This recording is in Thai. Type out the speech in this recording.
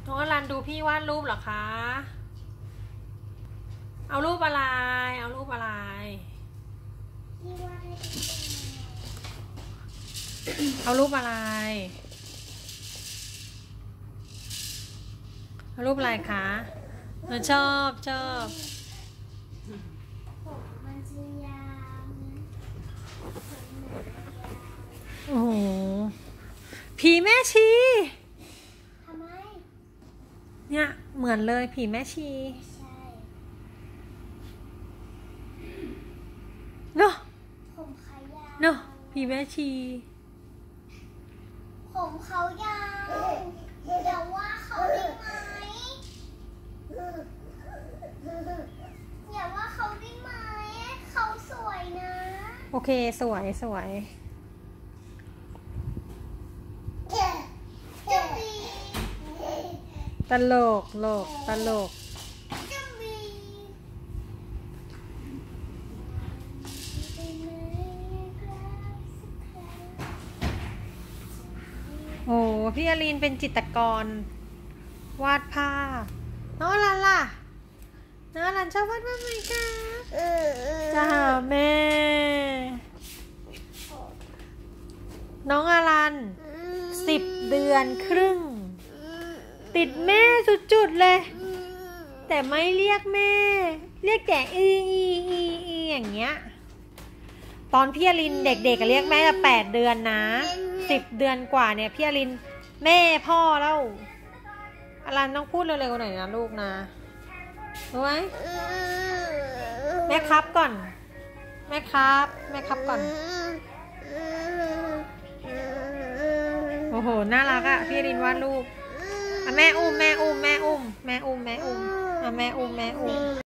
น้องอลันดูพี่วาดรูปเหรอคะเอารูปอะไรเอารูปอะไรเอารูปอะไรเอารูปอะไรคะชอบโอ้โหผีแม่ชีทำไมเนี่ยเหมือนเลยผีแม่ชีใช่เนาะผมเขายาวเนาะผีแม่ชีผมเขายาวอย่าว่าเขาได้ไหมอย่าว่าเขาได้ไหมเขาสวยนะโอเคสวยตลกโอ้พี่อลีนเป็นจิตรกรวาดภาพน้องอลันล่ะน้องอลันชอบวาดภาพไหมคะจะหาแม่น้องอลัน10 เดือนครึ่งติดแม่สุดๆเลยแต่ไม่เรียกแม่เรียกแต่อีอย่างเงี้ยตอนพี่อลินเด็กๆก็เรียกแม่จะ8 เดือนนะ10 เดือนกว่าเนี่ยพี่อลินแม่พ่อแล้วอลันต้องพูดเร็วๆหน่อยนะลูกนะรู้ไหมแม่ครับก่อนแม่ครับก่อนโอ้โหน่ารักอะพี่อลินวาดรูปแม่อุ้มแม่อุ้ม